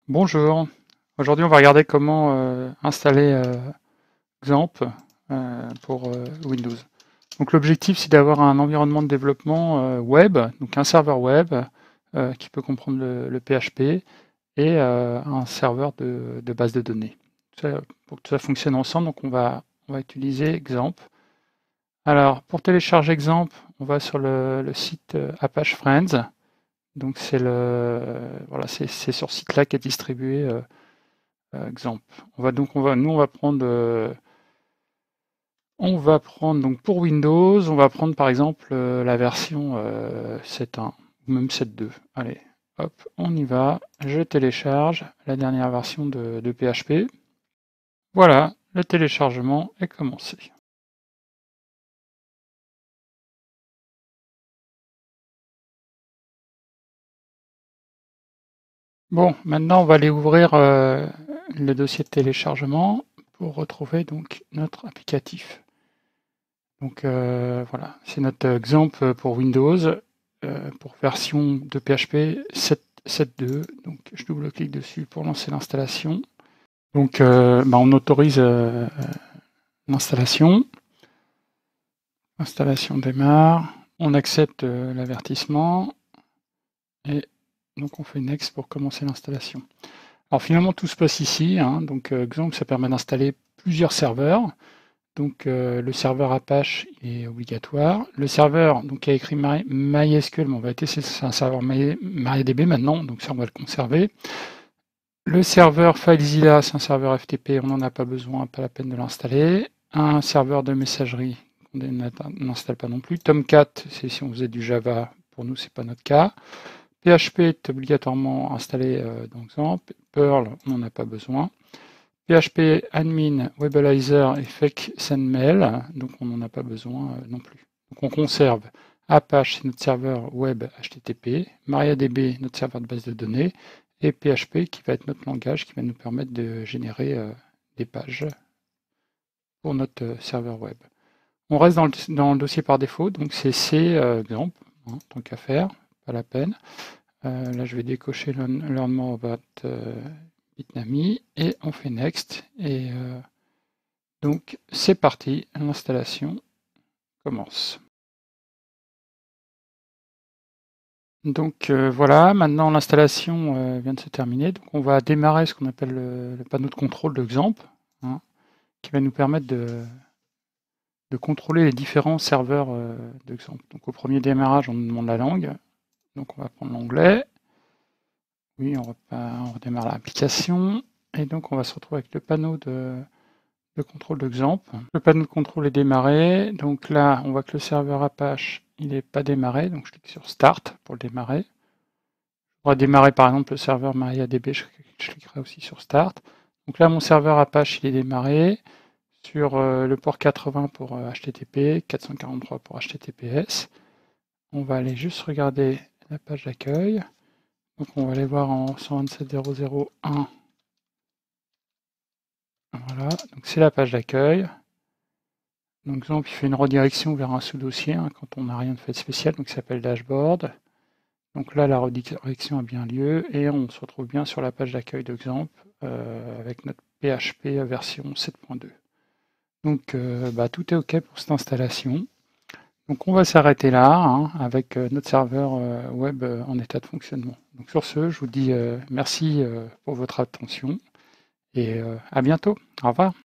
Bonjour, aujourd'hui on va regarder comment installer XAMPP pour Windows. Donc l'objectif c'est d'avoir un environnement de développement web, donc un serveur web qui peut comprendre le PHP et un serveur de base de données. Pour que tout ça fonctionne ensemble, donc on va utiliser XAMPP. Alors pour télécharger XAMPP, on va sur le site Apache Friends. Donc voilà, c'est sur ce site-là qu'est distribué exemple. Nous, on va prendre donc pour Windows, on va prendre par exemple la version 7.1 ou même 7.2. Allez, hop, on y va. Je télécharge la dernière version de PHP. Voilà, le téléchargement est commencé. Bon, maintenant on va aller ouvrir le dossier de téléchargement pour retrouver donc notre applicatif. Donc voilà, c'est notre exemple pour Windows, pour version de PHP 7.2. Donc je double-clique dessus pour lancer l'installation. Donc on autorise l'installation. L'installation démarre. On accepte l'avertissement. Et donc on fait Next pour commencer l'installation. Alors finalement tout se passe ici. Donc exemple, ça permet d'installer plusieurs serveurs. Donc le serveur Apache est obligatoire. Le serveur donc, qui a écrit MySQL, mais en réalité c'est un serveur MariaDB maintenant, donc ça on va le conserver. Le serveur FileZilla, c'est un serveur FTP, on n'en a pas besoin, pas la peine de l'installer. Un serveur de messagerie, on n'installe pas non plus. Tomcat, c'est si on faisait du Java, pour nous c'est pas notre cas. PHP est obligatoirement installé dans XAMPP. Perl, on n'en a pas besoin. PHP admin, Webalizer et fake sendmail, donc on n'en a pas besoin non plus. Donc on conserve Apache, c'est notre serveur web HTTP, MariaDB, notre serveur de base de données, et PHP qui va être notre langage qui va nous permettre de générer des pages pour notre serveur web. On reste dans le dossier par défaut, donc c'est C, exemple, tant qu'à faire, pas la peine. Là je vais décocher Learn more about Bitnami et on fait Next. Et donc c'est parti, l'installation commence. Donc voilà, maintenant l'installation vient de se terminer. Donc on va démarrer ce qu'on appelle le panneau de contrôle de XAMPP, qui va nous permettre de contrôler les différents serveurs de XAMPP. Donc au premier démarrage, on nous demande la langue. Donc on va prendre l'anglais. Oui, on redémarre l'application. Et donc on va se retrouver avec le panneau de contrôle de XAMPP. Le panneau de contrôle est démarré. Donc là, on voit que le serveur Apache, il n'est pas démarré. Donc je clique sur Start pour le démarrer. On va démarrer par exemple le serveur MariaDB, je cliquerai aussi sur Start. Donc là, mon serveur Apache, il est démarré sur le port 80 pour HTTP, 443 pour HTTPS. On va aller juste regarder la page d'accueil. Donc on va aller voir en 127.0.0.1. Voilà, donc c'est la page d'accueil. Donc exemple, il fait une redirection vers un sous-dossier quand on n'a rien de fait de spécial, donc ça s'appelle dashboard. Donc là, la redirection a bien lieu et on se retrouve bien sur la page d'accueil de XAMPP avec notre PHP version 7.2. Donc tout est OK pour cette installation. Donc on va s'arrêter là avec notre serveur web en état de fonctionnement. Donc sur ce, je vous dis merci pour votre attention et à bientôt. Au revoir.